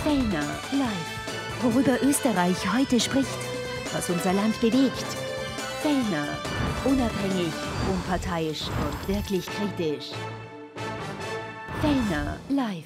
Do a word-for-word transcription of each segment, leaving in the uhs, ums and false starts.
Fellner live. Worüber Österreich heute spricht, was unser Land bewegt. Fellner, unabhängig, unparteiisch und wirklich kritisch. Fellner live.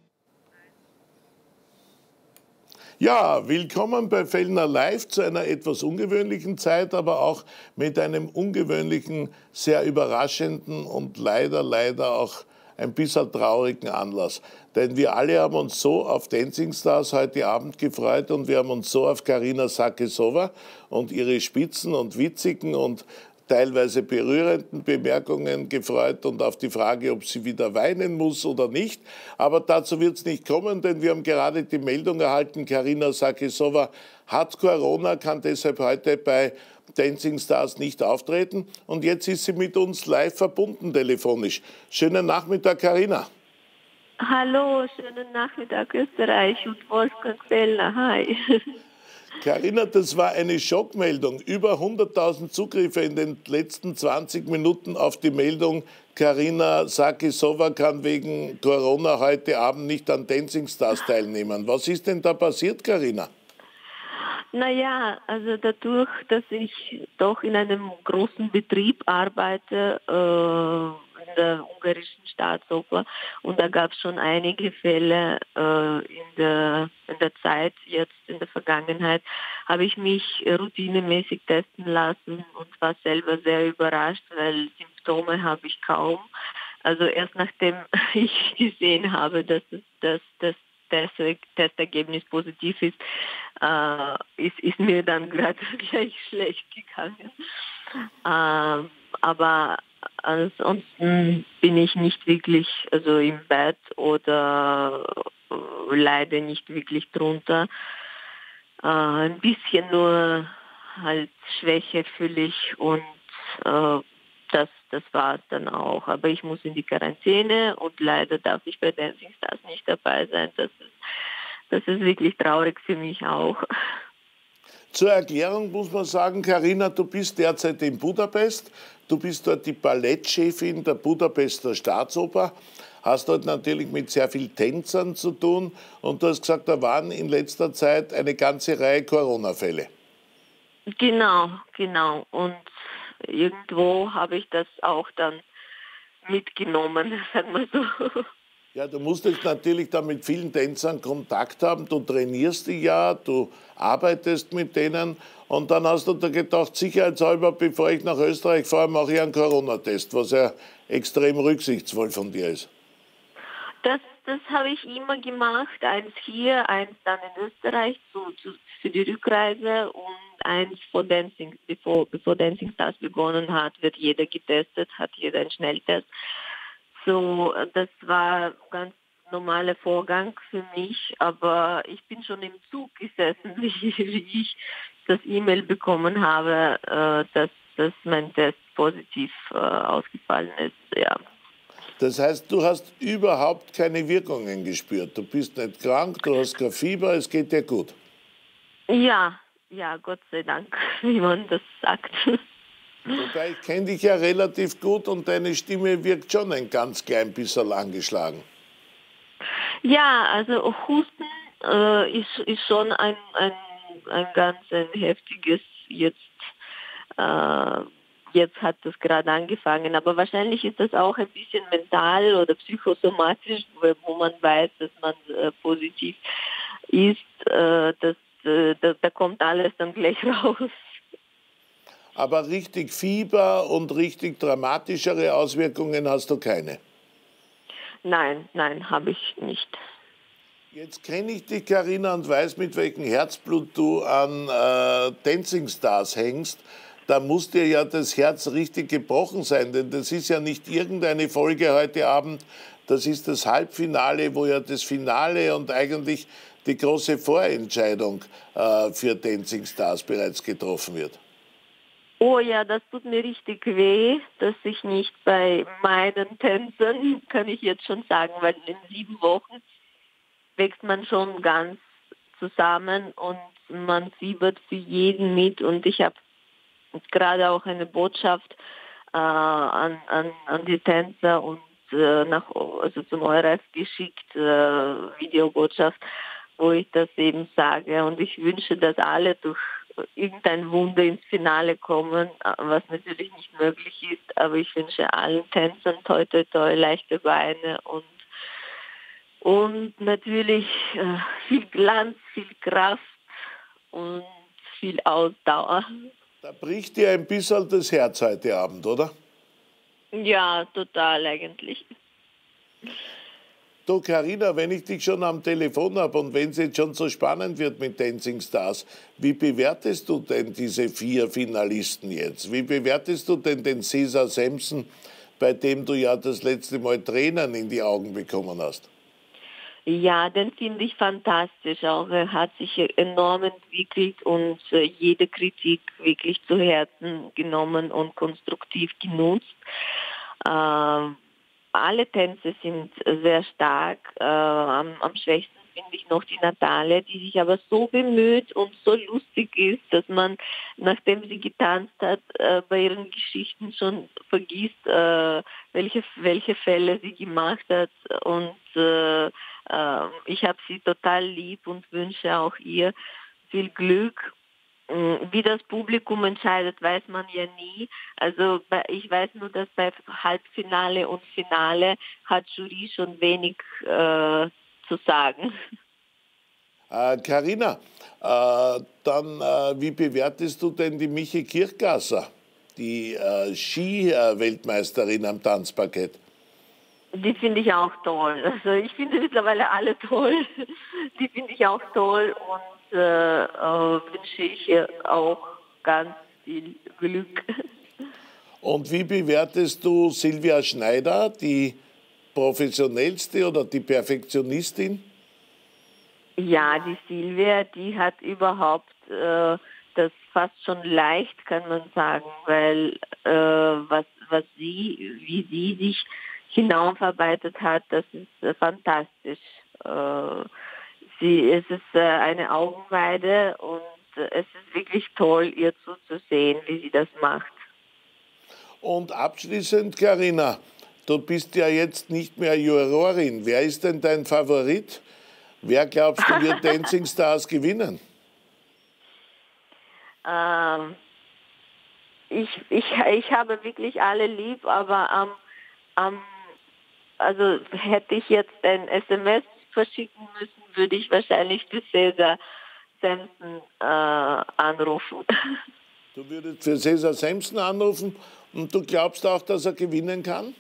Ja, willkommen bei Fellner Live zu einer etwas ungewöhnlichen Zeit, aber auch mit einem ungewöhnlichen, sehr überraschenden und leider, leider auch ein bisschen traurigen Anlass. Denn wir alle haben uns so auf Dancing Stars heute Abend gefreut und wir haben uns so auf Karina Sakyssova und ihre spitzen und witzigen und teilweise berührenden Bemerkungen gefreut und auf die Frage, ob sie wieder weinen muss oder nicht. Aber dazu wird es nicht kommen, denn wir haben gerade die Meldung erhalten, Karina Sakyssova hat Corona, kann deshalb heute bei Dancing Stars nicht auftreten. Und jetzt ist sie mit uns live verbunden telefonisch. Schönen Nachmittag, Karina. Hallo, schönen Nachmittag Österreich und Wolfgang Fellner. Hi. Karina, das war eine Schockmeldung. Über hunderttausend Zugriffe in den letzten zwanzig Minuten auf die Meldung, Karina Sakyssova kann wegen Corona heute Abend nicht an Dancing Stars teilnehmen. Was ist denn da passiert, Karina? Naja, also dadurch, dass ich doch in einem großen Betrieb arbeite, äh, in der ungarischen Staatsoper, und da gab es schon einige Fälle äh, in, der, in der Zeit, jetzt in der Vergangenheit, habe ich mich routinemäßig testen lassen und war selber sehr überrascht, weil Symptome habe ich kaum. Also erst nachdem ich gesehen habe, dass es, dass das Testergebnis positiv ist, äh, ist, ist mir dann gerade gleich schlecht gegangen. Äh, aber ansonsten bin ich nicht wirklich also im Bett oder äh, leide nicht wirklich drunter. Äh, ein bisschen nur halt Schwäche fühle ich und äh, Das, das war es dann auch. Aber ich muss in die Quarantäne und leider darf ich bei Dancing Stars nicht dabei sein. Das ist, das ist wirklich traurig für mich auch. Zur Erklärung muss man sagen, Karina, du bist derzeit in Budapest. Du bist dort die Ballettchefin der Budapester Staatsoper. Hast dort natürlich mit sehr vielen Tänzern zu tun. Und du hast gesagt, da waren in letzter Zeit eine ganze Reihe Corona-Fälle. Genau, genau. Und irgendwo habe ich das auch dann mitgenommen, sagen wir so. Ja, du musstest natürlich dann mit vielen Tänzern Kontakt haben. Du trainierst die ja, du arbeitest mit denen. Und dann hast du da gedacht, sicherheitshalber, bevor ich nach Österreich fahre, mache ich einen Corona-Test, was ja extrem rücksichtsvoll von dir ist. Das, das habe ich immer gemacht. Eins hier, eins dann in Österreich zu, zu, für die Rückreise und eins vor Dancing, bevor, bevor Dancing Stars begonnen hat, wird jeder getestet, hat jeder einen Schnelltest. So, das war ein ganz normaler Vorgang für mich, aber ich bin schon im Zug gesessen, wie, wie ich das E-Mail bekommen habe, äh, dass, dass mein Test positiv äh, ausgefallen ist, ja. Das heißt, du hast überhaupt keine Wirkungen gespürt. Du bist nicht krank, du hast kein Fieber, es geht dir gut. Ja, ja, Gott sei Dank, wie man das sagt. Wobei, ich kenne dich ja relativ gut und deine Stimme wirkt schon ein ganz klein bisschen angeschlagen. Ja, also Husten äh, ist, ist schon ein, ein, ein ganz ein heftiges jetzt. Äh, jetzt hat das gerade angefangen, aber wahrscheinlich ist das auch ein bisschen mental oder psychosomatisch, wo man weiß, dass man äh, positiv ist. Äh, das, äh, da, da kommt alles dann gleich raus. Aber richtig Fieber und richtig dramatischere Auswirkungen hast du keine? Nein, nein, habe ich nicht. Jetzt kenne ich dich, Karina, und weiß, mit welchem Herzblut du an äh, Dancing Stars hängst. Da muss dir ja das Herz richtig gebrochen sein, denn das ist ja nicht irgendeine Folge heute Abend, das ist das Halbfinale, wo ja das Finale und eigentlich die große Vorentscheidung äh, für Dancing Stars bereits getroffen wird. Oh ja, das tut mir richtig weh, dass ich nicht bei meinen Tänzern, kann ich jetzt schon sagen, weil in sieben Wochen wächst man schon ganz zusammen und man fiebert für jeden mit und ich habe gerade auch eine Botschaft äh, an, an, an die Tänzer und äh, nach, also zum ORF geschickt, äh, Videobotschaft, wo ich das eben sage. Und ich wünsche, dass alle durch irgendein Wunder ins Finale kommen, was natürlich nicht möglich ist. Aber ich wünsche allen Tänzern toi toi toi, leichte Beine und, und natürlich äh, viel Glanz, viel Kraft und viel Ausdauer. Da bricht dir ein bisschen das Herz heute Abend, oder? Ja, total eigentlich. Du Carina, wenn ich dich schon am Telefon habe und wenn es jetzt schon so spannend wird mit Dancing Stars, wie bewertest du denn diese vier Finalisten jetzt? Wie bewertest du denn den Cesar Sampson, bei dem du ja das letzte Mal Tränen in die Augen bekommen hast? Ja, den finde ich fantastisch. Auch er hat sich enorm entwickelt und äh, jede Kritik wirklich zu Herzen genommen und konstruktiv genutzt. Ähm, alle Tänze sind sehr stark. Äh, am, am schwächsten finde ich noch die Natale, die sich aber so bemüht und so lustig ist, dass man, nachdem sie getanzt hat, äh, bei ihren Geschichten schon vergisst, äh, welche, welche Fälle sie gemacht hat. Und äh, äh, ich habe sie total lieb und wünsche auch ihr viel Glück. Wie das Publikum entscheidet, weiß man ja nie. Also ich weiß nur, dass bei Halbfinale und Finale hat Jury schon wenig äh, zu sagen. Äh, Carina, äh, dann äh, wie bewertest du denn die Michi Kirchgasser, die äh, Ski-Weltmeisterin am Tanzparkett? Die finde ich auch toll. Also ich finde mittlerweile alle toll. Die finde ich auch toll und äh, äh, wünsche ich ihr auch ganz viel Glück. Und wie bewertest du Silvia Schneider, die professionellste oder die Perfektionistin? Ja, die Silvia, die hat überhaupt äh, das fast schon leicht, kann man sagen, weil äh, was, was sie, wie sie sich hinaufarbeitet hat, das ist äh, fantastisch. Äh, sie, es ist äh, eine Augenweide und äh, es ist wirklich toll, ihr zuzusehen, wie sie das macht. Und abschließend, Carina, du bist ja jetzt nicht mehr Jurorin. Wer ist denn dein Favorit? Wer glaubst du wird Dancing Stars gewinnen? Ähm, ich, ich, ich habe wirklich alle lieb, aber am, am also hätte ich jetzt ein S M S verschicken müssen, würde ich wahrscheinlich die Cesar Sampson äh, anrufen. Du würdest für Cesar Sampson anrufen und du glaubst auch, dass er gewinnen kann?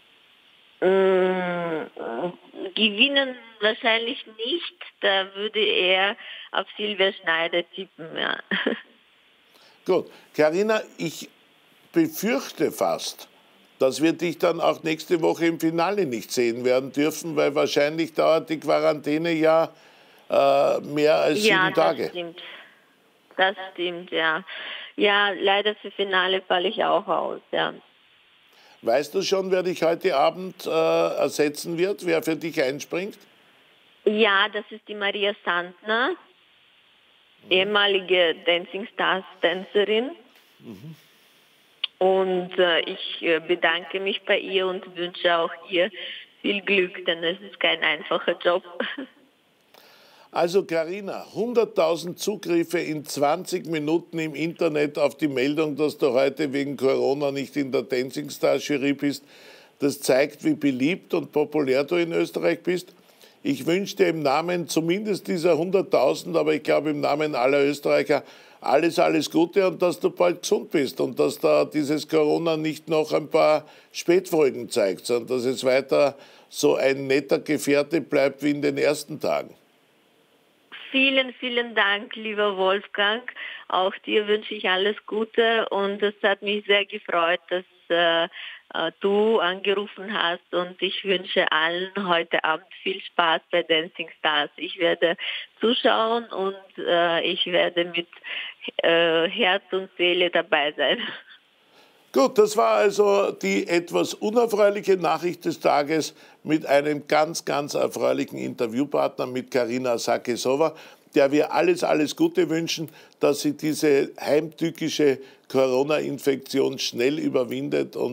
Mmh, gewinnen wahrscheinlich nicht. Da würde er auf Silvia Schneider tippen, ja. Gut, Carina, ich befürchte fast, dass wir dich dann auch nächste Woche im Finale nicht sehen werden dürfen, weil wahrscheinlich dauert die Quarantäne ja äh, mehr als ja, sieben Tage. Das stimmt. Das stimmt, ja. Ja, leider für Finale falle ich auch aus, ja. Weißt du schon, wer dich heute Abend äh, ersetzen wird, wer für dich einspringt? Ja, das ist die Maria Sandner, mhm. ehemalige Dancing Stars Tänzerin. Mhm. Und äh, ich äh, bedanke mich bei ihr und wünsche auch ihr viel Glück, denn es ist kein einfacher Job. Also Carina, hunderttausend Zugriffe in zwanzig Minuten im Internet auf die Meldung, dass du heute wegen Corona nicht in der Dancing Stars Jury bist. Das zeigt, wie beliebt und populär du in Österreich bist. Ich wünsche dir im Namen zumindest dieser hunderttausend, aber ich glaube im Namen aller Österreicher alles, alles Gute und dass du bald gesund bist und dass da dieses Corona nicht noch ein paar Spätfolgen zeigt, sondern dass es weiter so ein netter Gefährte bleibt wie in den ersten Tagen. Vielen, vielen Dank, lieber Wolfgang. Auch dir wünsche ich alles Gute und es hat mich sehr gefreut, dass äh, du angerufen hast und ich wünsche allen heute Abend viel Spaß bei Dancing Stars. Ich werde zuschauen und äh, ich werde mit äh, Herz und Seele dabei sein. Gut, das war also die etwas unerfreuliche Nachricht des Tages mit einem ganz, ganz erfreulichen Interviewpartner, mit Carina Sarkisova, der wir alles, alles Gute wünschen, dass sie diese heimtückische Corona-Infektion schnell überwindet und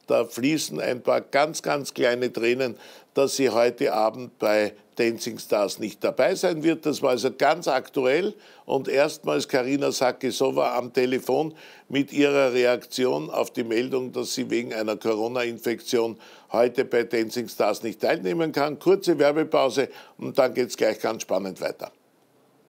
da fließen ein paar ganz, ganz kleine Tränen, dass sie heute Abend bei Dancing Stars nicht dabei sein wird. Das war also ganz aktuell und erstmals Karina Sakkissova am Telefon mit ihrer Reaktion auf die Meldung, dass sie wegen einer Corona-Infektion heute bei Dancing Stars nicht teilnehmen kann. Kurze Werbepause und dann geht es gleich ganz spannend weiter.